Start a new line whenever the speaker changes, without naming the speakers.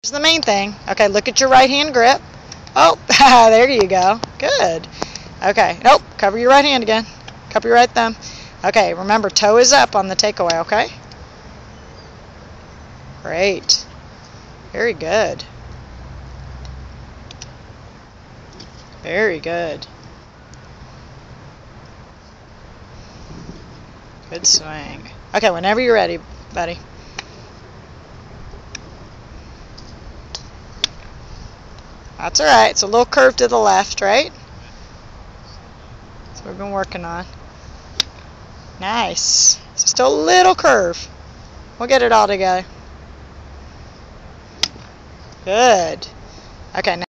Here's the main thing. Okay, look at your right hand grip. Oh, there you go. Good. Okay, nope, cover your right hand again. Cover your right thumb. Okay, remember, toe is up on the takeaway, okay? Great. Very good. Very good. Good swing. Okay, whenever you're ready, buddy. That's alright. It's a little curve to the left, right? That's what we've been working on. Nice. It's just a little curve. We'll get it all together. Good. Okay, now